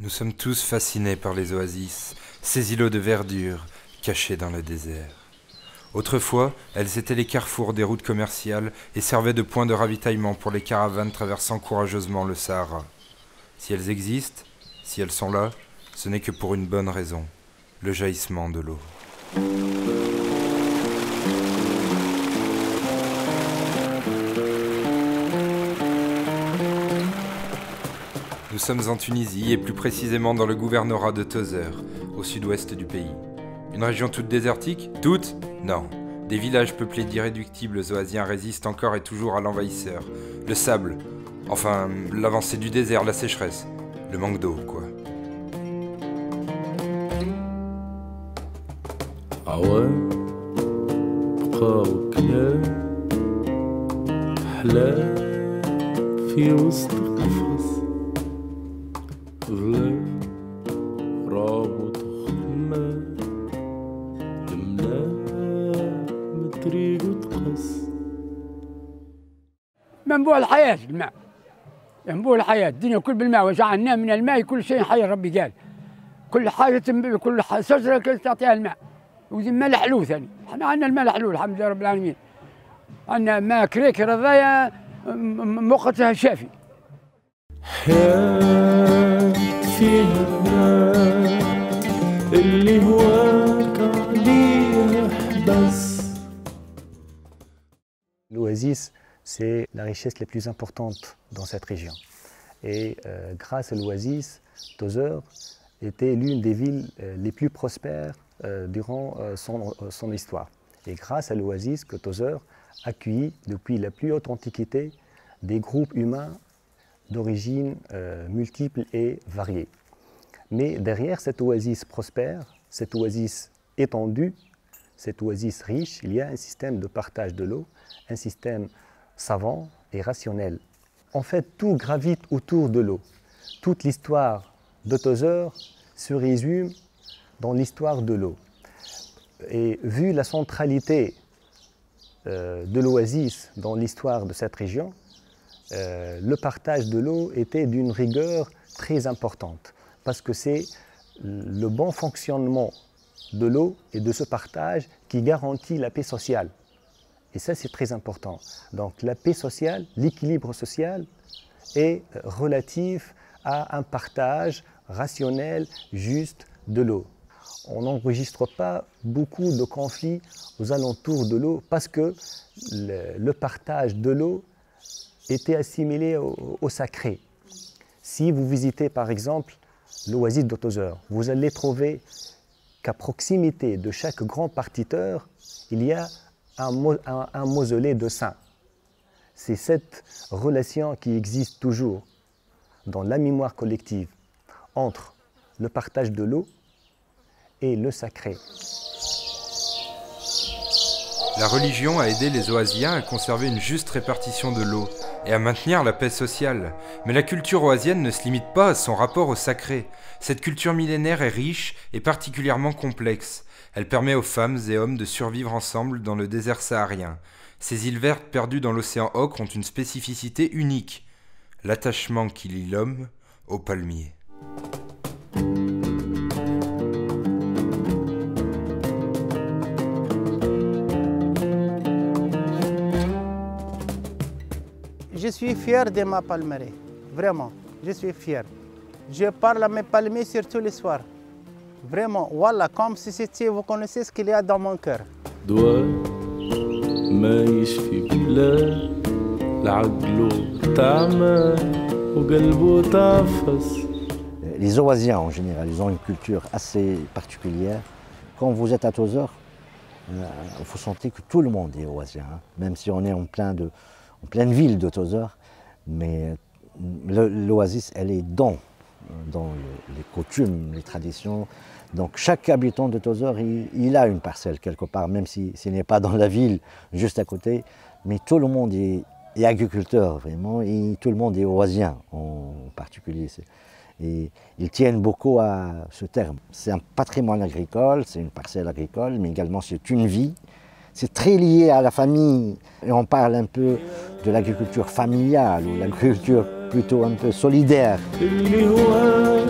Nous sommes tous fascinés par les oasis, ces îlots de verdure cachés dans le désert. Autrefois, elles étaient les carrefours des routes commerciales et servaient de point de ravitaillement pour les caravanes traversant courageusement le Sahara. Si elles existent, si elles sont là, ce n'est que pour une bonne raison, le jaillissement de l'eau. Nous sommes en Tunisie et plus précisément dans le gouvernorat de Tozeur, au sud-ouest du pays. Une région toute désertique? Toute? Non. Des villages peuplés d'irréductibles oasiens résistent encore et toujours à l'envahisseur. Le sable, enfin l'avancée du désert, la sécheresse, le manque d'eau, quoi. منبوع الحياة الماء، منبوع الحياة، الدنيا كل بالماء، وجعلنا من الماء كل شيء حي. ربي قال كل حاجة كل شجرة تعطيها الماء، وذي الماء الحلو ثاني. احنا عندنا الماء الحلو الحمد لله رب العالمين. عندنا ماء كريك رضايا موقتها شافي. حياة فيها الماء اللي هواك عليه حبس. L'oasis, c'est la richesse la plus importante dans cette région. Et grâce à l'oasis, Tozeur était l'une des villes les plus prospères durant son histoire. Et grâce à l'oasis que Tozeur accueillit depuis la plus haute antiquité des groupes humains d'origine multiples et variées. Mais derrière cette oasis prospère, cette oasis étendue, cette oasis riche, il y a un système de partage de l'eau, un système savant et rationnel. En fait, tout gravite autour de l'eau. Toute l'histoire de Tozeur se résume dans l'histoire de l'eau. Et vu la centralité de l'oasis dans l'histoire de cette région, le partage de l'eau était d'une rigueur très importante, parce que c'est le bon fonctionnement de l'eau et de ce partage qui garantit la paix sociale. Et ça, c'est très important. Donc la paix sociale, l'équilibre social est relatif à un partage rationnel, juste de l'eau. On n'enregistre pas beaucoup de conflits aux alentours de l'eau parce que le partage de l'eau était assimilé au sacré. Si vous visitez par exemple l'oasis de Tozeur, vous allez trouver qu'à proximité de chaque grand partiteur, il y a un mausolée de saints. C'est cette relation qui existe toujours dans la mémoire collective entre le partage de l'eau et le sacré. La religion a aidé les oasiens à conserver une juste répartition de l'eau et à maintenir la paix sociale. Mais la culture oasienne ne se limite pas à son rapport au sacré. Cette culture millénaire est riche et particulièrement complexe. Elle permet aux femmes et hommes de survivre ensemble dans le désert saharien. Ces îles vertes perdues dans l'océan ocre ont une spécificité unique, l'attachement qui lie l'homme au palmier. Je suis fier de ma palmeraie, vraiment, je suis fier. Je parle à mes palmiers surtout le soir. Vraiment, voilà, comme si c'était, vous connaissez ce qu'il y a dans mon cœur. Les Oasiens en général, ils ont une culture assez particulière. Quand vous êtes à Tozeur, vous sentez que tout le monde est Oasien, hein, même si on est en pleine ville de Tozeur, mais l'oasis, elle est dans les coutumes, les traditions. Donc chaque habitant de Tozeur, il a une parcelle quelque part, même si ce n'est pas dans la ville, juste à côté. Mais tout le monde est agriculteur, vraiment, et tout le monde est oasien en particulier. Et ils tiennent beaucoup à ce terme. C'est un patrimoine agricole, c'est une parcelle agricole, mais également c'est une vie. C'est très lié à la famille. Et on parle un peu de l'agriculture familiale ou l'agriculture plutôt un peu solidaire.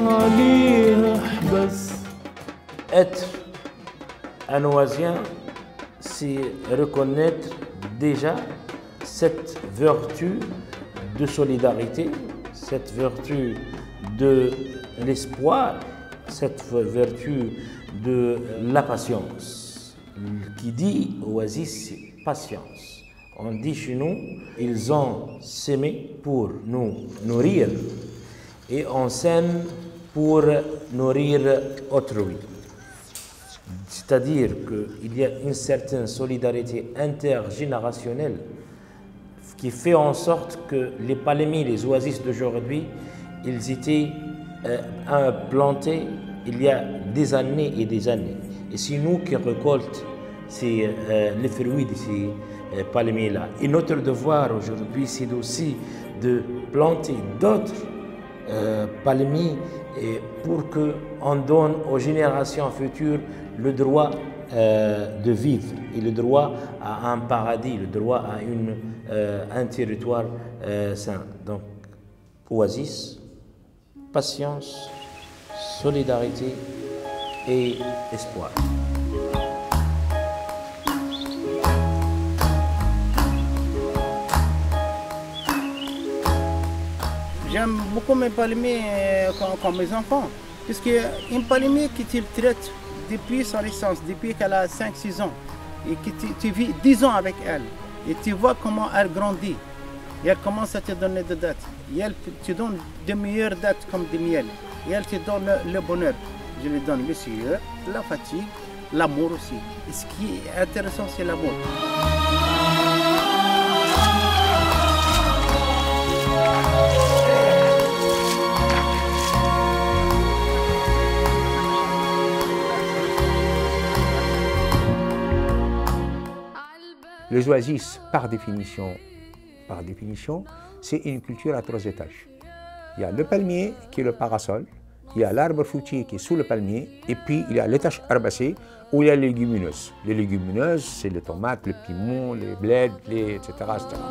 عليها احبس. Être un oisien, c'est reconnaître déjà cette vertu de solidarité, cette vertu de l'espoir, cette vertu de la patience. Qui dit oasis, c'est patience. On dit chez nous, ils ont sémé pour nous nourrir et on sème pour nourrir autrui. C'est-à-dire qu'il y a une certaine solidarité intergénérationnelle qui fait en sorte que les palmiers, les oasis d'aujourd'hui, ils étaient plantés il y a des années et des années. Et c'est nous qui récoltons les fruits de ces palmiers-là. Et notre devoir aujourd'hui, c'est aussi de planter d'autres palmiers pour qu'on donne aux générations futures le droit de vivre et le droit à un paradis, le droit à un territoire sain. Donc, oasis, patience, solidarité et espoir. J'aime beaucoup mes palmiers comme mes enfants, puisqu'une palmier qui te traite depuis sa naissance, depuis qu'elle a 5-6 ans, et que tu vis 10 ans avec elle, et tu vois comment elle grandit, et elle commence à te donner des dates, et elle te donne de meilleures dates comme des miel, et elle te donne le bonheur. Je lui donne le sueur, la fatigue, l'amour aussi. Et ce qui est intéressant, c'est l'amour. Les oasis, par définition, c'est une culture à 3 étages. Il y a le palmier qui est le parasol, il y a l'arbre fruitier qui est sous le palmier, et puis il y a l'étage herbacé où il y a les légumineuses. Les légumineuses, c'est les tomates, les piments, les bleds, etc., etc.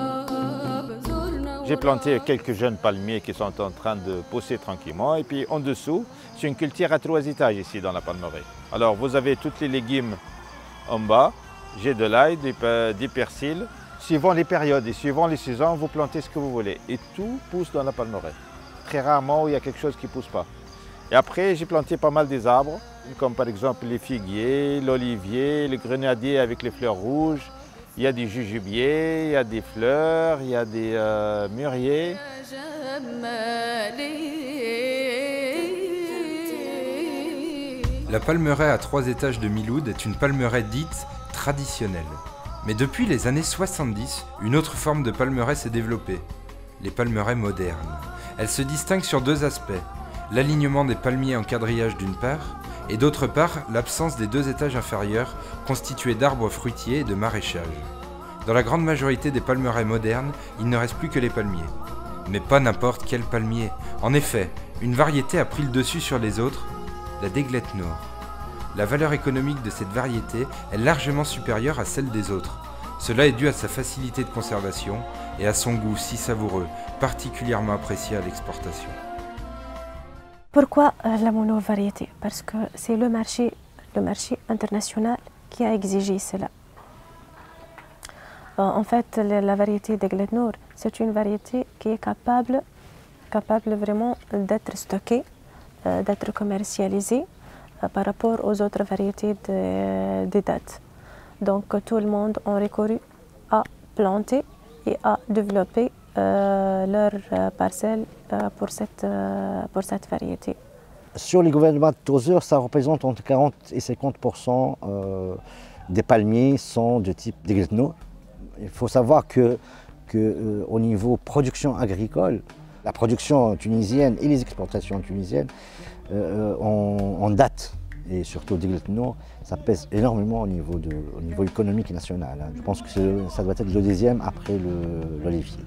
J'ai planté quelques jeunes palmiers qui sont en train de pousser tranquillement, et puis en dessous, c'est une culture à 3 étages ici dans la palmeraie. Alors vous avez tous les légumes en bas. J'ai de l'ail, des persils. Suivant les périodes et suivant les saisons, vous plantez ce que vous voulez. Et tout pousse dans la palmeraie. Très rarement, il y a quelque chose qui ne pousse pas. Et après, j'ai planté pas mal des arbres, comme par exemple les figuiers, l'olivier, le grenadier avec les fleurs rouges. Il y a des jujubiers, il y a des fleurs, il y a des mûriers. La palmeraie à 3 étages de Miloud est une palmeraie dite traditionnelle. Mais depuis les années 70, une autre forme de palmeraie s'est développée, les palmeraies modernes. Elles se distinguent sur 2 aspects, l'alignement des palmiers en quadrillage d'une part, et d'autre part l'absence des 2 étages inférieurs constitués d'arbres fruitiers et de maraîchage. Dans la grande majorité des palmeraies modernes, il ne reste plus que les palmiers. Mais pas n'importe quel palmier. En effet, une variété a pris le dessus sur les autres, la Déglette Noor. La valeur économique de cette variété est largement supérieure à celle des autres. Cela est dû à sa facilité de conservation et à son goût si savoureux, particulièrement apprécié à l'exportation. Pourquoi la monovariété? Parce que c'est le marché international qui a exigé cela. En fait, la variété Déglette Noor, c'est une variété qui est capable vraiment d'être stockée, d'être commercialisée par rapport aux autres variétés de dattes. Donc tout le monde a recouru à planter et à développer leur parcelle pour cette variété. Sur les gouvernements de Tozeur, ça représente entre 40 et 50% des palmiers sont de type Déglette Noor. Il faut savoir qu'au niveau production agricole, la production tunisienne et les exportations tunisiennes en date, et surtout Déglette Noor, ça pèse énormément au niveau économique national. Je pense que ça doit être le 2e après l'olivier.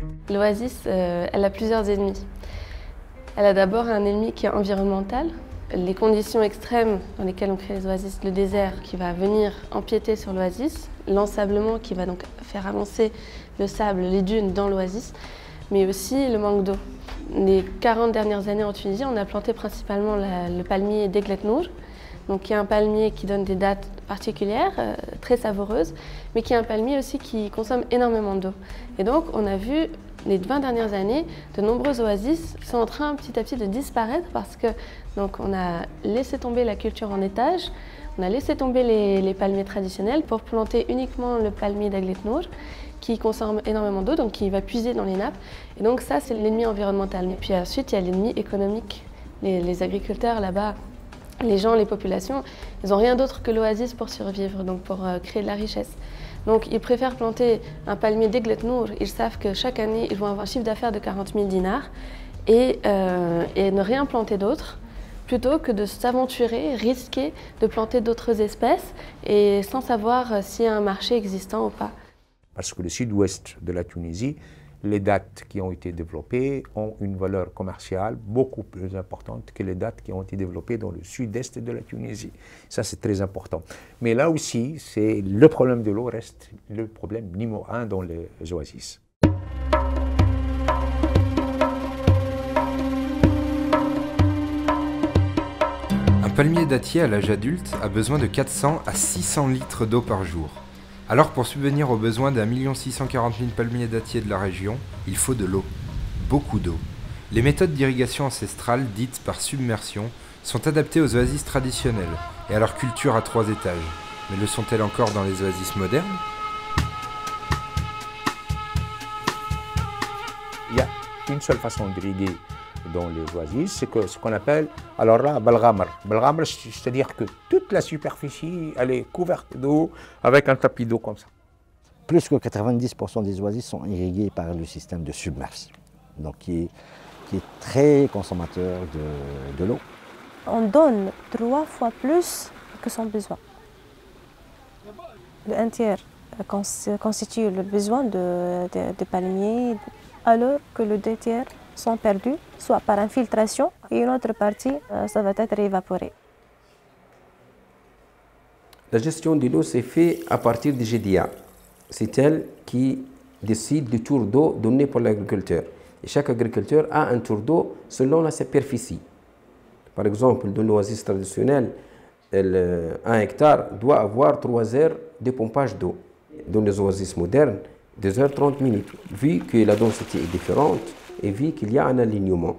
L'oasis, elle a plusieurs ennemis. Elle a d'abord un ennemi qui est environnemental, les conditions extrêmes dans lesquelles on crée les oasis, le désert qui va venir empiéter sur l'oasis, l'ensablement qui va donc faire avancer le sable, les dunes dans l'oasis, mais aussi le manque d'eau. Les 40 dernières années en Tunisie, on a planté principalement le palmier d'Eglet Nour, donc qui est un palmier qui donne des dattes particulières, très savoureuses, mais qui est un palmier aussi qui consomme énormément d'eau. Et donc on a vu les 20 dernières années, de nombreuses oasis sont en train petit à petit de disparaître parce que donc, on a laissé tomber la culture en étage, on a laissé tomber les palmiers traditionnels pour planter uniquement le palmier d'Eglet Nour qui consomme énormément d'eau, donc qui va puiser dans les nappes. Et donc ça, c'est l'ennemi environnemental. Et puis ensuite, il y a l'ennemi économique. Les agriculteurs là-bas, les gens, les populations, ils n'ont rien d'autre que l'oasis pour survivre, donc pour créer de la richesse. Donc ils préfèrent planter un palmier d'Eglet Nour. Ils savent que chaque année, ils vont avoir un chiffre d'affaires de 40 000 dinars et ne rien planter d'autre, plutôt que de s'aventurer, risquer de planter d'autres espèces et sans savoir s'il y a un marché existant ou pas. Parce que le sud-ouest de la Tunisie, les dattes qui ont été développées ont une valeur commerciale beaucoup plus importante que les dattes qui ont été développées dans le sud-est de la Tunisie. Ça, c'est très important. Mais là aussi, le problème de l'eau reste le problème numéro 1 dans les oasis. Un palmier dattier à l'âge adulte a besoin de 400 à 600 litres d'eau par jour. Alors pour subvenir aux besoins d'1 640 000 palmiers dattiers de la région, il faut de l'eau. Beaucoup d'eau. Les méthodes d'irrigation ancestrales, dites par submersion, sont adaptées aux oasis traditionnelles et à leur culture à 3 étages. Mais le sont-elles encore dans les oasis modernes? Il y a une seule façon d'irriguer dans les oasis, c'est ce qu'on appelle, alors là, balghamr. Balghamr, c'est-à-dire que toute la superficie, elle est couverte d'eau avec un tapis d'eau comme ça. Plus que 90% des oasis sont irriguées par le système de submersion, donc qui est très consommateur de l'eau. On donne 3 fois plus que son besoin. Un tiers constitue le besoin de palmiers, alors que le 2 tiers sont perdus, soit par infiltration, et une autre partie, ça va être évaporé. La gestion de l'eau s'est faite à partir des GDA. C'est elle qui décide du tour d'eau donné pour l'agriculteur. Et chaque agriculteur a un tour d'eau selon la superficie. Par exemple, dans l'oasis traditionnelle, 1 hectare doit avoir 3 heures de pompage d'eau. Dans les oasis modernes, 2 heures 30 minutes. Vu que la densité est différente, et vu qu'il y a un alignement.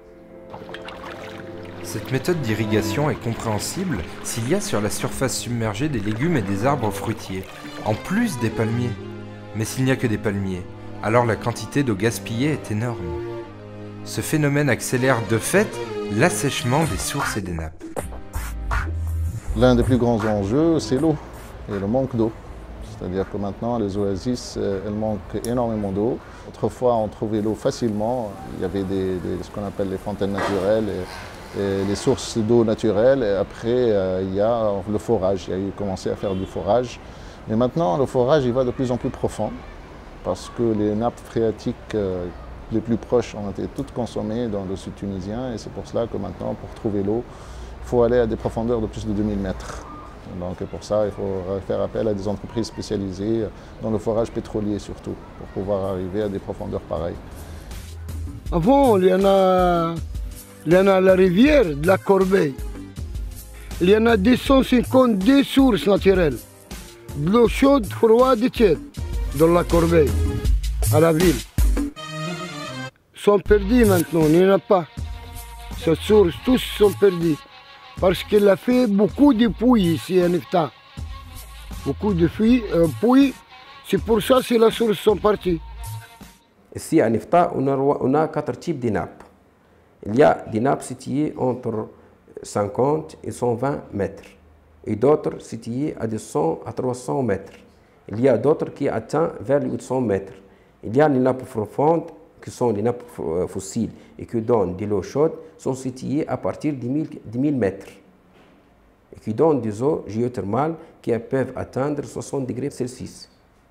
Cette méthode d'irrigation est compréhensible s'il y a sur la surface submergée des légumes et des arbres fruitiers, en plus des palmiers. Mais s'il n'y a que des palmiers, alors la quantité d'eau gaspillée est énorme. Ce phénomène accélère de fait l'assèchement des sources et des nappes. L'un des plus grands enjeux, c'est l'eau et le manque d'eau. C'est-à-dire que maintenant, les oasis, elles manquent énormément d'eau. Autrefois, on trouvait l'eau facilement. Il y avait ce qu'on appelle les fontaines naturelles et les sources d'eau naturelles. Et après, il y a le forage. Il y a eu commencé à faire du forage. Mais maintenant, le forage, il va de plus en plus profond parce que les nappes phréatiques les plus proches ont été toutes consommées dans le sud tunisien. Et c'est pour cela que maintenant, pour trouver l'eau, il faut aller à des profondeurs de plus de 2000 mètres. Donc pour ça, il faut faire appel à des entreprises spécialisées dans le forage pétrolier surtout, pour pouvoir arriver à des profondeurs pareilles. Avant, il y en a la rivière de la Corbeille. Il y en a 252 sources naturelles, de l'eau chaude, froide et tiède, dans la Corbeille, à la ville. Sont perdus maintenant, il n'y en a pas. Ces sources, tous sont perdus. Parce qu'il a fait beaucoup de puits ici à Nefta. Beaucoup de puits, c'est pour ça que les sources sont parties. Ici à Nefta, on a 4 types de nappes. Il y a des nappes situées entre 50 et 120 mètres. Et d'autres situées à 200 à 300 mètres. Il y a d'autres qui atteignent vers les 800 mètres. Il y a les nappes profondes, qui sont les nappes fossiles et qui donnent de l'eau chaude, sont situées à partir de 1000 mètres et qui donnent des eaux géothermales qui peuvent atteindre 60 degrés Celsius.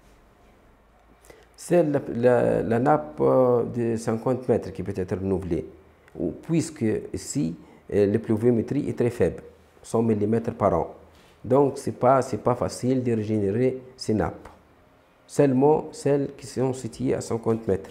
C'est la nappe de 50 mètres qui peut être renouvelée, puisque ici, la pluviométrie est très faible, 100 mm par an. Donc, ce n'est pas facile de régénérer ces nappes. Seulement celles qui sont situées à 50 mètres.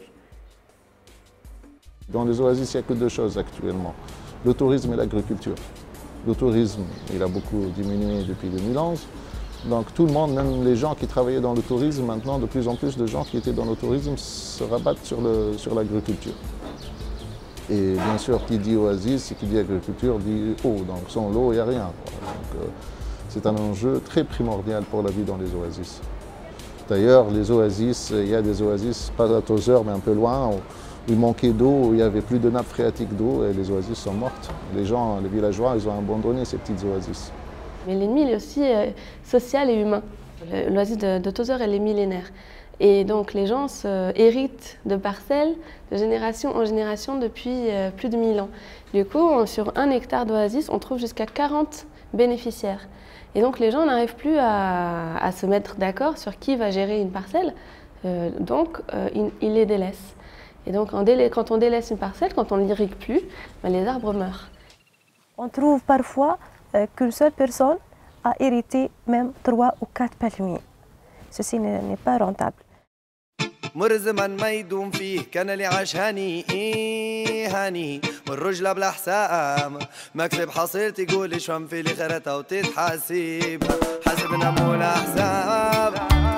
Dans les oasis, il n'y a que deux choses actuellement, le tourisme et l'agriculture. Le tourisme, il a beaucoup diminué depuis 2011. Donc tout le monde, même les gens qui travaillaient dans le tourisme, maintenant de plus en plus de gens qui étaient dans le tourisme se rabattent sur l'agriculture. Et bien sûr, qui dit oasis, qui dit agriculture, dit eau. Donc sans l'eau, il n'y a rien. C'est un enjeu très primordial pour la vie dans les oasis. D'ailleurs, les oasis, il y a des oasis, pas à Tozeur, mais un peu loin, où il manquait d'eau, où il n'y avait plus de nappe phréatique d'eau, et les oasis sont mortes. Les gens, les villageois, ils ont abandonné ces petites oasis. Mais l'ennemi, il est aussi social et humain. L'oasis de Tozeur, elle est millénaire. Et donc les gens héritent de parcelles de génération en génération depuis plus de 1000 ans. Du coup, sur 1 hectare d'oasis, on trouve jusqu'à 40 bénéficiaires. Et donc les gens n'arrivent plus à se mettre d'accord sur qui va gérer une parcelle, donc ils les délaissent. Et donc quand on délaisse une parcelle, quand on ne l'irrigue plus, ben, les arbres meurent. On trouve parfois qu'une seule personne a hérité même 3 ou 4 palmiers. Ceci n'est pas rentable. مر زمن ما يدوم فيه كان اللي عاش هاني هاني والرجلة بلا حسام مكسب حصيلتي قولي شو في لي خيرتها وتتحاسب حاسبنا مولا حساب.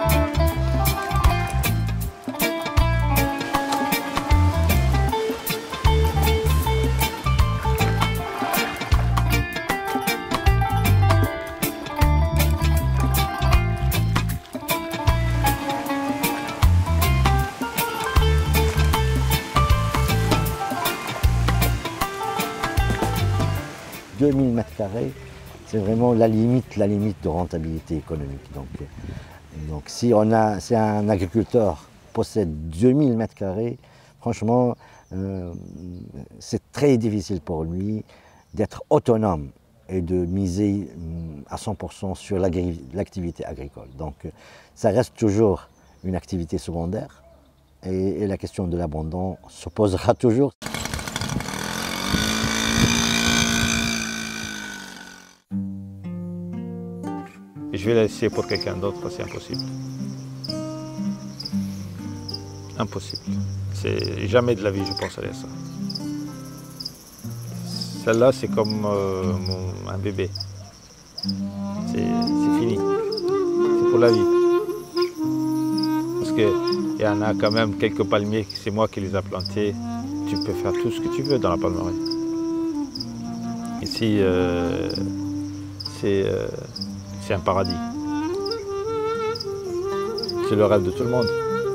« 2000 mètres carrés, c'est vraiment la limite de rentabilité économique. Donc si un agriculteur possède 2000 mètres carrés, franchement, c'est très difficile pour lui d'être autonome et de miser à 100% sur l'activité agricole. Donc ça reste toujours une activité secondaire et la question de l'abandon se posera toujours. Je vais la laisser pour quelqu'un d'autre, c'est impossible. Impossible. Jamais de la vie je penserai à ça. Celle-là, c'est comme un bébé. C'est fini. C'est pour la vie. Parce qu'il y en a quand même quelques palmiers, c'est moi qui les ai plantés. Tu peux faire tout ce que tu veux dans la palmeraie. Ici, c'est un paradis. C'est le rêve de tout le monde.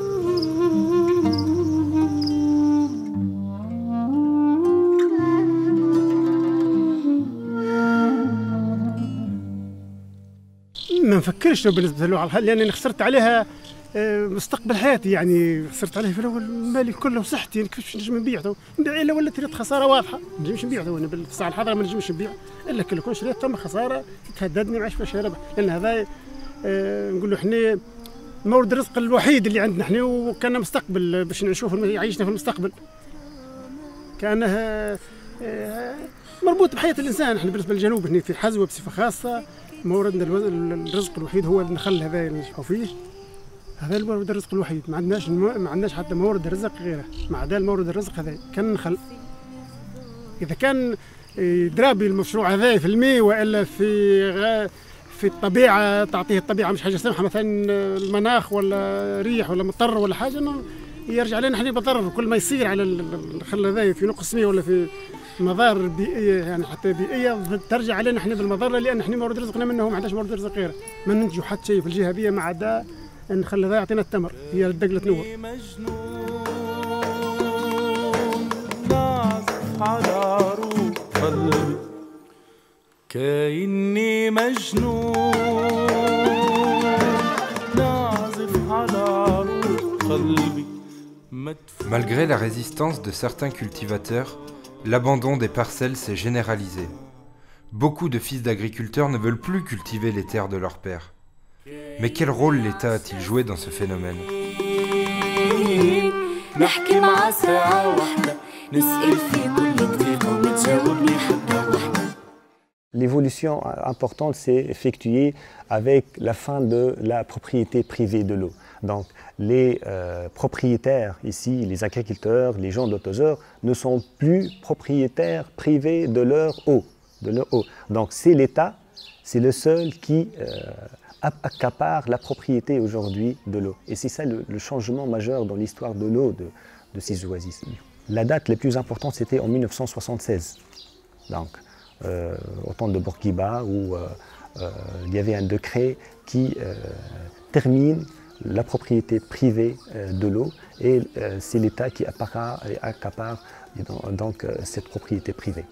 ما نفكرش بالنسبه له لانني خسرت عليها مستقبل حياتي، يعني خسرت عليه في الاول مالي كله وصحتي، يعني كيفاش نجم نبيع نبيع الا ولات ريت خساره واضحه، ما نجمش نبيع انا بالساعه الحاضره ما نجمش نبيع الا كي كون شريت تم خساره تهددني ما عادش فاش ربح، لان هذا نقول له حنا مورد الرزق الوحيد اللي عندنا حنا، وكان مستقبل باش نشوف يعيشنا في المستقبل، كانه مربوط بحياه الانسان. احنا بالنسبه للجنوب هنا في حزوه بصفه خاصه موردنا الرزق الوحيد هو النخل هذا اللي نشحوا فيه، هذا المورد الرزق الوحيد، ما عندناش حتى مورد الرزق غيره، ما عدا المورد الرزق هذا كان النخل. اذا كان يدرابي المشروع هذا في الماء والا في الطبيعه، تعطيه الطبيعه مش حاجه سامحه، مثلا المناخ ولا ريح ولا مطر ولا حاجه، انه يرجع لنا احنا بضرر. كل ما يصير على النخل هذا في نقص ماء ولا في مضار بيئيه، يعني حتى بيئيه ترجع علينا احنا بالمضره، لان احنا مورد رزقنا منه ما عندناش مورد رزق غيره، ما ننتجوا حتى شيء في الجهه هذه ما عدا النخل هذا يعطينا التمر، هي الدقله نور. على روح قلبي كأني مجنون نعزف على روح قلبي. Malgré la résistance de certains cultivateurs, l'abandon des parcelles s'est généralisé. Beaucoup de fils d'agriculteurs ne veulent plus cultiver les terres de leur père. Mais quel rôle l'État a-t-il joué dans ce phénomène ? نحكي مع ساعة واحدة نسأل في كل دقيقة ونتجاوب لحظة واحدة. L'évolution importante s'est effectuée avec la fin de la propriété privée de l'eau. Donc les propriétaires ici, les agriculteurs, les gens de Tozeur ne sont plus propriétaires privés de leur eau. Donc c'est l'État, c'est le seul qui accapare la propriété aujourd'hui de l'eau. Et c'est ça le changement majeur dans l'histoire de l'eau de ces oasis. La date la plus importante, c'était en 1976. Donc, au temps de Bourguiba, où il y avait un décret qui termine la propriété privée de l'eau, et c'est l'État qui accapare donc cette propriété privée.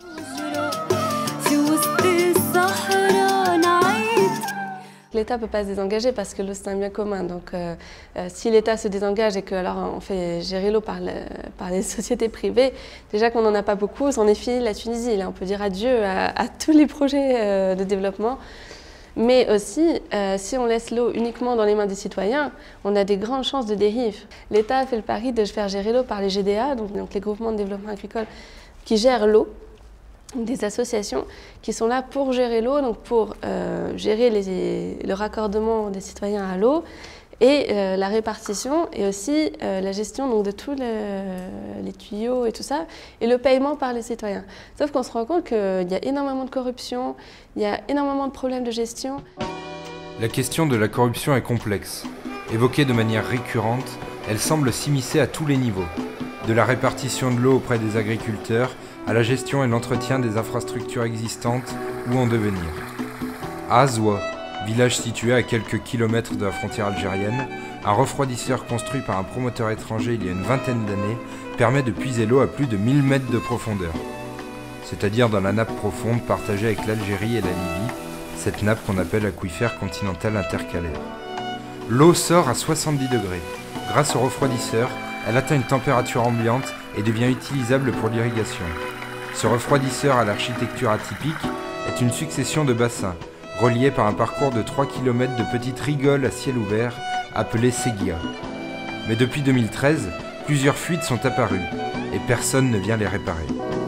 L'État ne peut pas se désengager parce que l'eau c'est un bien commun. Donc si l'État se désengage et que alors on fait gérer l'eau par les sociétés privées, déjà qu'on n'en a pas beaucoup, c'en est fini la Tunisie. Là on peut dire adieu à tous les projets de développement. Mais aussi, si on laisse l'eau uniquement dans les mains des citoyens, on a des grandes chances de dérive. L'État a fait le pari de faire gérer l'eau par les GDA, donc les groupements de développement agricole qui gèrent l'eau. Des associations qui sont là pour gérer l'eau, donc pour gérer le raccordement des citoyens à l'eau et la répartition et aussi la gestion donc, de tous les tuyaux et tout ça et le paiement par les citoyens. Sauf qu'on se rend compte qu'il y a énormément de corruption, il y a énormément de problèmes de gestion. La question de la corruption est complexe. Évoquée de manière récurrente, elle semble s'immiscer à tous les niveaux, de la répartition de l'eau auprès des agriculteurs à la gestion et l'entretien des infrastructures existantes ou en devenir. À Azwa, village situé à quelques kilomètres de la frontière algérienne, un refroidisseur construit par un promoteur étranger il y a une vingtaine d'années permet de puiser l'eau à plus de 1000 mètres de profondeur, c'est-à-dire dans la nappe profonde partagée avec l'Algérie et la Libye, cette nappe qu'on appelle aquifère continental intercalaire. L'eau sort à 70 degrés. Grâce au refroidisseur, elle atteint une température ambiante et devient utilisable pour l'irrigation. Ce refroidisseur à l'architecture atypique est une succession de bassins, reliés par un parcours de 3 km de petites rigoles à ciel ouvert, appelées séguia. Mais depuis 2013, plusieurs fuites sont apparues, et personne ne vient les réparer.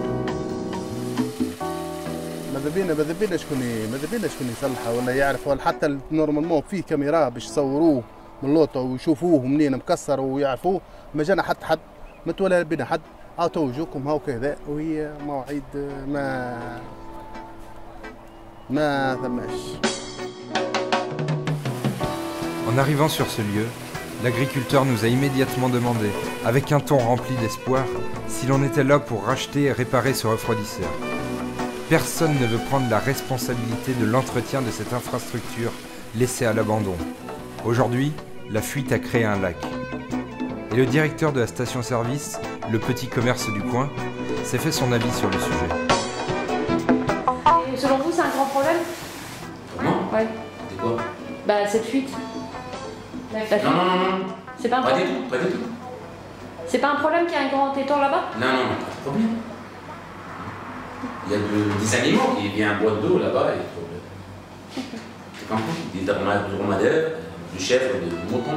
ماذا بينا شكون يصلحها ولا يعرف ولا حتى نورمالمون فيه كاميرا باش يصوروه من اللوطه ويشوفوه منين مكسر ويعرفوه ما جانا حتى حد ما تولى بنا حد تو وجوكم هاو كذا وهي مواعيد ما ثماش. En arrivant sur ce lieu, l'agriculteur nous a immédiatement demandé, avec un ton rempli d'espoir, si l'on était là pour racheter et réparer ce refroidisseur. Personne ne veut prendre la responsabilité de l'entretien de cette infrastructure laissée à l'abandon. Aujourd'hui, la fuite a créé un lac. Et le directeur de la station-service, le petit commerce du coin, s'est fait son avis sur le sujet. Et selon vous, c'est un grand problème? Non. Ouais. C'est quoi? Bah, cette fuite. Non. C'est pas un problème? Pas du tout. C'est pas un problème qu'il y a un grand étang là-bas? Non, pas de problème. Il y a des animaux qui viennent boire d'eau là-bas et c'est comme des dromadaires, du chèvre, du mouton.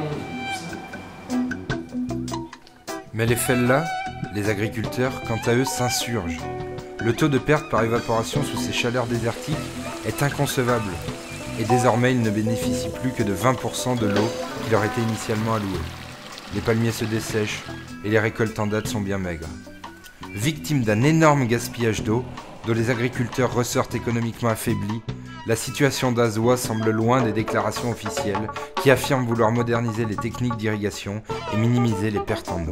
Mais les fellas, les agriculteurs, quant à eux, s'insurgent. Le taux de perte par évaporation sous ces chaleurs désertiques est inconcevable. Et désormais, ils ne bénéficient plus que de 20% de l'eau qui leur était initialement allouée. Les palmiers se dessèchent et les récoltes en date sont bien maigres. Victimes d'un énorme gaspillage d'eau, dont les agriculteurs ressortent économiquement affaiblis, la situation d'Azwa semble loin des déclarations officielles qui affirment vouloir moderniser les techniques d'irrigation et minimiser les pertes en eau.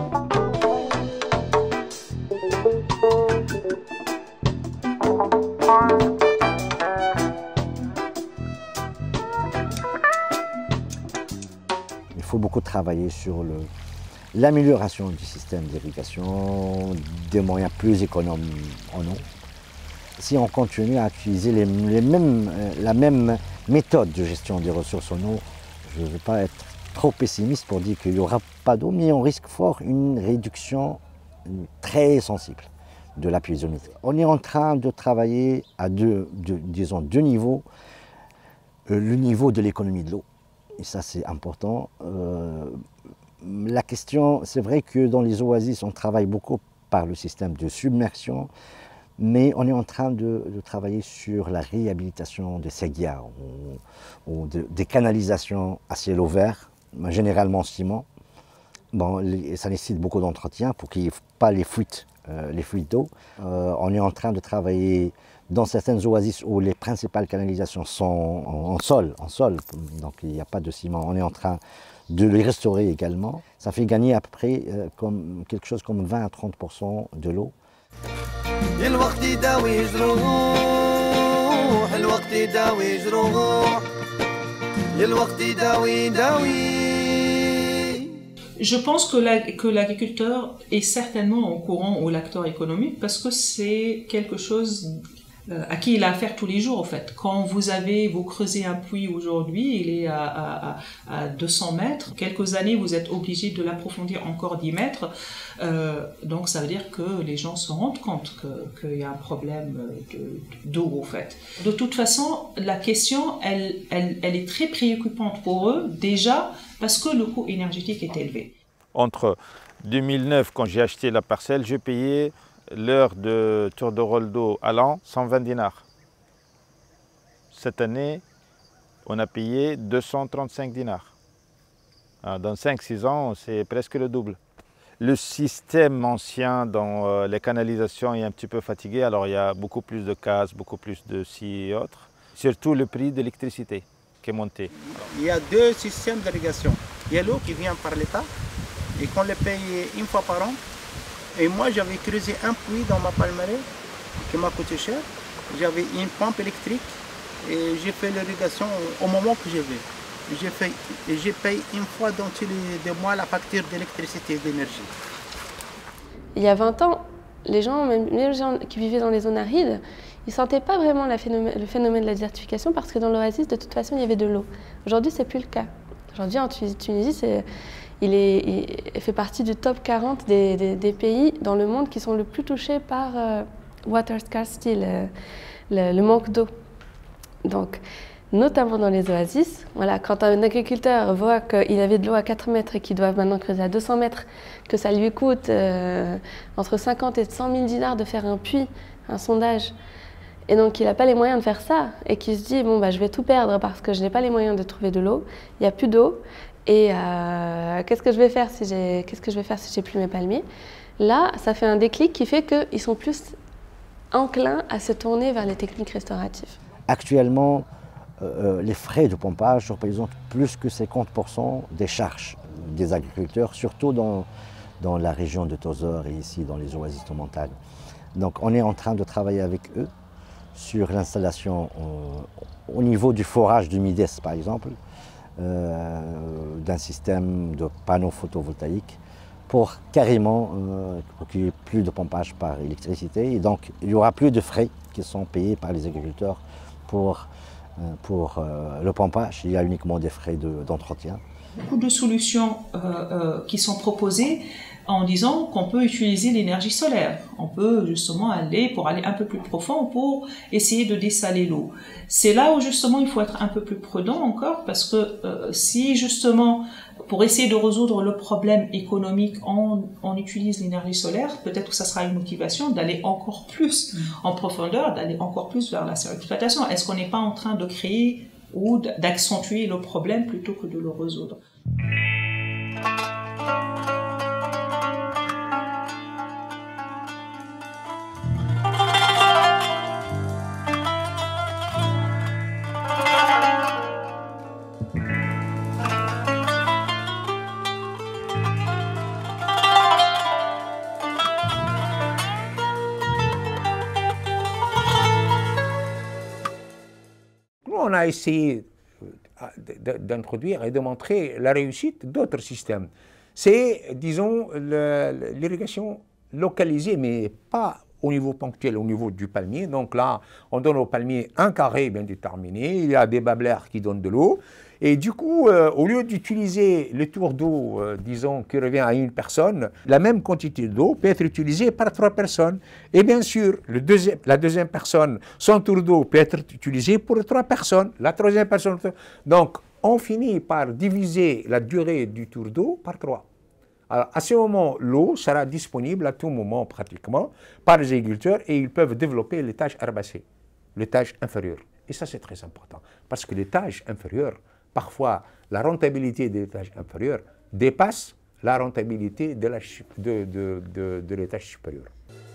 Il faut beaucoup travailler sur l'amélioration du système d'irrigation, des moyens plus économes en eau. Si on continue à utiliser la même méthode de gestion des ressources en eau, je ne veux pas être trop pessimiste pour dire qu'il n'y aura pas d'eau, mais on risque fort une réduction très sensible de la pluviométrie. On est en train de travailler à deux niveaux. Le niveau de l'économie de l'eau, et ça c'est important. La question, c'est vrai que dans les oasis, on travaille beaucoup par le système de submersion, Mais on est en train de travailler sur la réhabilitation des seguias ou des canalisations à ciel ouvert, généralement en ciment. Bon, ça nécessite beaucoup d'entretien pour qu'il n'y ait pas les fuites d'eau. On est en train de travailler dans certaines oasis où les principales canalisations sont en sol, donc il n'y a pas de ciment. On est en train de les restaurer également. Ça fait gagner à peu près quelque chose comme 20 à 30% de l'eau. Je pense que l'agriculteur est certainement au courant, ou l'acteur économique, parce que c'est quelque chose à qui il a affaire tous les jours, en fait. Quand vous creusez un puits aujourd'hui, il est à 200 mètres. Quelques années, vous êtes obligé de l'approfondir encore 10 mètres. Donc, ça veut dire que les gens se rendent compte qu'il y a un problème d'eau, en fait. De toute façon, la question, elle est très préoccupante pour eux, déjà, parce que le coût énergétique est élevé. Entre 2009, quand j'ai acheté la parcelle, je payais l'heure de tour de rôle d'eau à l'an, 120 dinars. Cette année, on a payé 235 dinars. Dans 5-6 ans, c'est presque le double. Le système ancien dans les canalisations est un petit peu fatigué, alors il y a beaucoup plus de cases, beaucoup plus de ci et autres. Surtout le prix de l'électricité qui est monté. Il y a deux systèmes d'irrigation. Il y a l'eau qui vient par l'État et qu'on le paye une fois par an. Et moi, j'avais creusé un puits dans ma palmeraie qui m'a coûté cher. J'avais une pompe électrique et j'ai fait l'irrigation au moment que je veux. J'ai payé une fois dans tous les 2 mois la facture d'électricité et d'énergie. Il y a 20 ans, les gens, même les gens qui vivaient dans les zones arides, ils ne sentaient pas vraiment le phénomène de la désertification parce que dans l'oasis, de toute façon, il y avait de l'eau. Aujourd'hui, ce n'est plus le cas. Aujourd'hui, en Tunisie, il fait partie du top 40 des pays dans le monde qui sont le plus touchés par water scarcity, le manque d'eau. Donc, notamment dans les oasis, voilà, quand un agriculteur voit qu'il avait de l'eau à 4 mètres et qu'il doit maintenant creuser à 200 mètres, que ça lui coûte entre 50 et 100 000 dinars de faire un puits, un sondage, et donc il n'a pas les moyens de faire ça, et qu'il se dit, bon, bah, je vais tout perdre parce que je n'ai pas les moyens de trouver de l'eau, il n'y a plus d'eau, et qu'est-ce que je vais faire si j'ai plus mes palmiers? Là, ça fait un déclic qui fait qu'ils sont plus enclins à se tourner vers les techniques restauratives. Actuellement, les frais de pompage représentent plus que 50% des charges des agriculteurs, surtout dans la région de Tozeur et ici dans les oasis de montagne. Donc on est en train de travailler avec eux sur l'installation au niveau du forage du Mides par exemple, d'un système de panneaux photovoltaïques pour carrément pour qu'il n'y ait plus de pompage par électricité, et donc il n'y aura plus de frais qui sont payés par les agriculteurs pour le pompage. Il y a uniquement des frais d'entretien. Beaucoup de solutions qui sont proposées en disant qu'on peut utiliser l'énergie solaire. On peut justement pour aller un peu plus profond pour essayer de dessaler l'eau. C'est là où justement il faut être un peu plus prudent encore, parce que si justement pour essayer de résoudre le problème économique on utilise l'énergie solaire, peut-être que ça sera une motivation d'aller encore plus en profondeur, d'aller encore plus vers la surexploitation. Est-ce qu'on n'est pas en train de créer ou d'accentuer le problème plutôt que de le résoudre? On a essayé d'introduire et de montrer la réussite d'autres systèmes. C'est, disons, l'irrigation localisée, mais pas au niveau ponctuel, au niveau du palmier. Donc là, on donne au palmier un carré bien déterminé, il y a des babelaires qui donnent de l'eau, et du coup, au lieu d'utiliser le tour d'eau, disons, qui revient à une personne, la même quantité d'eau peut être utilisée par 3 personnes. Et bien sûr, la deuxième personne, son tour d'eau peut être utilisé pour 3 personnes, la troisième personne. Donc, on finit par diviser la durée du tour d'eau par 3. Alors, à ce moment, l'eau sera disponible à tout moment pratiquement par les agriculteurs et ils peuvent développer les tâches herbacées, les tâches inférieures. Et ça, c'est très important parce que les tâches inférieures, parfois, la rentabilité des tâches inférieures dépasse la rentabilité de les tâches supérieures.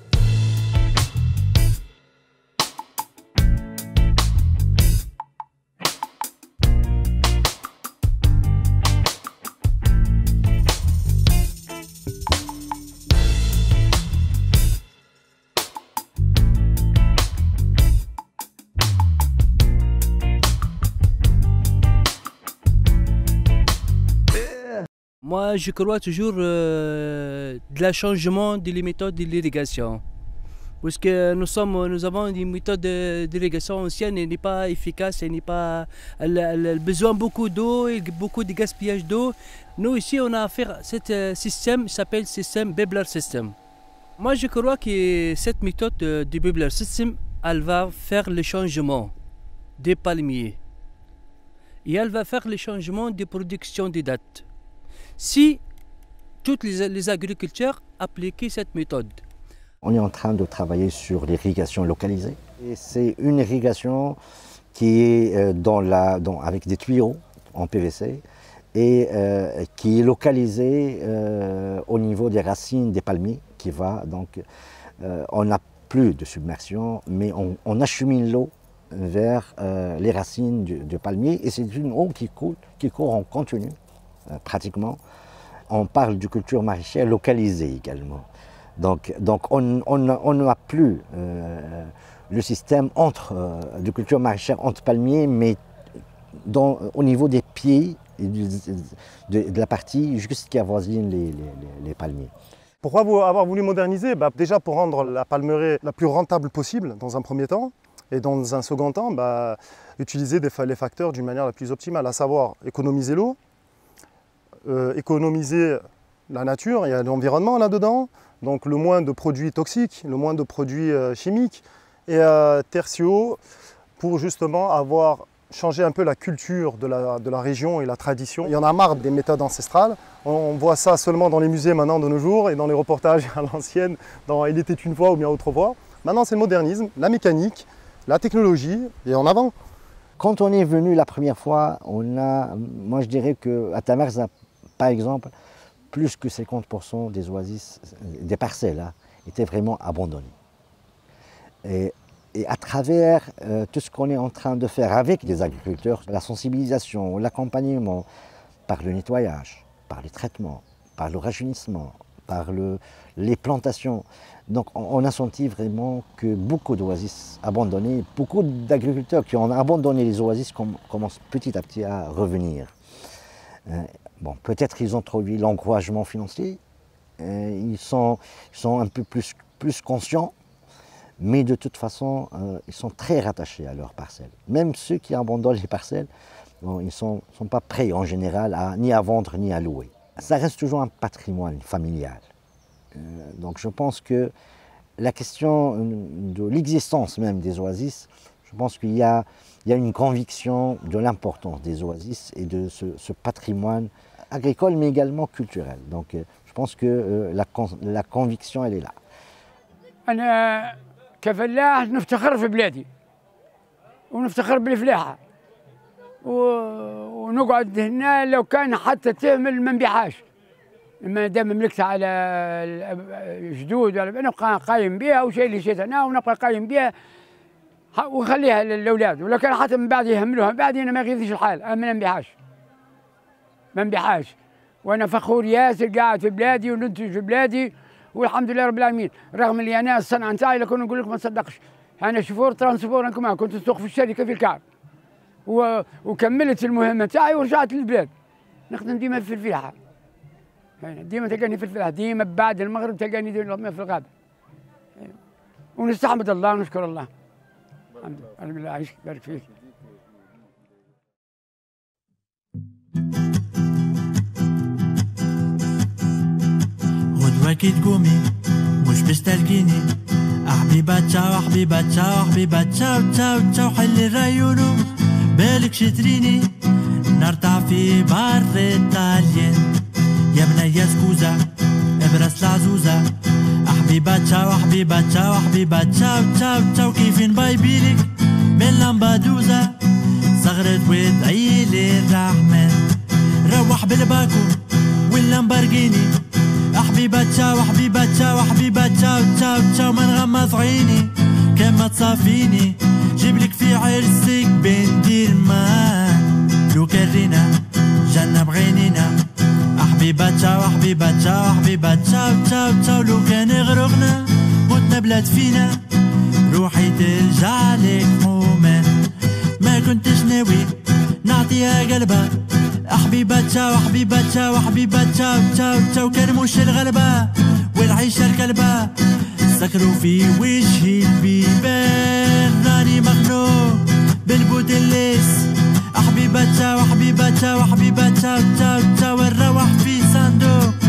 Moi, je crois toujours de la changement des méthodes de l'irrigation. Parce que nous avons des méthodes d'irrigation anciennes et n'est pas efficace, et n'est pas, elle a besoin beaucoup d'eau et beaucoup de gaspillage d'eau. Nous ici, on a fait ce système, s'appelle système Bubbler System. Moi, je crois que cette méthode du Bubbler System, elle va faire le changement des palmiers et elle va faire le changement de production des dattes. Si tous les agriculteurs appliquaient cette méthode. On est en train de travailler sur l'irrigation localisée. C'est une irrigation qui est avec des tuyaux en PVC et qui est localisée au niveau des racines des palmiers. On n'a plus de submersion, mais on achemine l'eau vers les racines du palmier et c'est une eau qui court en continu. Pratiquement, on parle de culture maraîchère localisée également. Donc on n'a plus le système de culture maraîchère entre palmiers, mais au niveau des pieds et de la partie juste qui avoisine les palmiers. Pourquoi avoir voulu moderniser? Déjà pour rendre la palmeraie la plus rentable possible dans un premier temps, et dans un second temps, utiliser les facteurs d'une manière la plus optimale, à savoir économiser l'eau, économiser la nature, il y a l'environnement là-dedans, donc le moins de produits toxiques, le moins de produits chimiques, et tertio, pour justement changer un peu la culture de la région et la tradition. Il y en a marre des méthodes ancestrales, on voit ça seulement dans les musées maintenant de nos jours et dans les reportages à l'ancienne, dans Il était une fois ou bien autrefois. Maintenant c'est le modernisme, la mécanique, la technologie, et en avant. Quand on est venu la première fois, moi je dirais qu'à Tamerza, par exemple, plus que 50% des oasis, des parcelles, étaient vraiment abandonnées. Et à travers tout ce qu'on est en train de faire avec les agriculteurs, la sensibilisation, l'accompagnement, par le nettoyage, par les traitements, par le rajeunissement, par les plantations. Donc on a senti vraiment que beaucoup d'oasis abandonnées, beaucoup d'agriculteurs qui ont abandonné les oasis commencent petit à petit à revenir. Bon, peut-être ils ont trouvé l'encouragement financier, ils sont un peu plus conscients, mais de toute façon, ils sont très rattachés à leurs parcelles. Même ceux qui abandonnent les parcelles, bon, ils ne sont pas prêts en général ni à vendre ni à louer. Ça reste toujours un patrimoine familial. Donc je pense que la question de l'existence même des oasis, je pense qu'il y a une conviction de l'importance des oasis et de ce patrimoine agricole mais également culturel. Donc je pense que la conviction elle est là. أنا كفلاح نفتخر في بلادي ونفتخر بالفلاحة ونقعد هنا لو كان حتى تهمل ما نبيعهاش ما دام ملكتها على جدود نبقى قايم بها وشيء اللي شيت انا ونبقى قايم بها ونخليها للاولاد ولو كان حتى من بعد يهملوها من بعد انا ما يغيظنيش الحال انا ما نبيعهاش وانا فخور ياسر قاعد في بلادي وننتج في بلادي والحمد لله رب العالمين رغم اللي انا الصنعه نتاعي لو كنا نقول لك ما تصدقش انا شوفور ترانسبور انا كمان كنت نسوق في الشركه في الكعب وكملت المهمه تاعي ورجعت للبلاد نخدم ديما في الفلاحه ديما تلقاني في الفلاحه ديما بعد المغرب تلقاني في الغابه ونستحمد الله ونشكر الله الحمد لله عايشك بارك فيك غدوة تقومي مش باش تلقيني حبيبة تشاو حبيبة تشاو حبيبة تشاو تشاو تشاو حل الريولو بالك شتريني نرتع في بر الطاليان يا بنية سكوزة ابرس العزوزة حبيبة تشاو حبيبة تشاو حبيبة تشاو تشاو تشاو كيفين بايبيلك من لامبادوزا صغرت وتعيلي الرحمن روح بالباكو واللامبرجيني حبيبة تشاو حبيبة تشاو حبيبة تشاو تشاو تشاو ما نغمض عيني كما تصافيني جيبلك في عرسك بندير مان لو كرينا جنة بغينينا حبيبة تشاو حبيبة تشاو حبيبة تشاو تشاو تشاو لو كان غرقنا متنا بلاد فينا روحي ترجع لك مومن ما كنتش ناوي نعطيها قلبها حبيبة تشاو حبيبة تشاو حبيبة تشاو تشاو تشاو كرموش الغلبة والعيشة الكلبة سكروا في وجهي البيبان راني مخنوق بالبوتليس حبيبة تشاو حبيبة تشاو حبيبة تشاو تشاو تشاو نروح في صندوق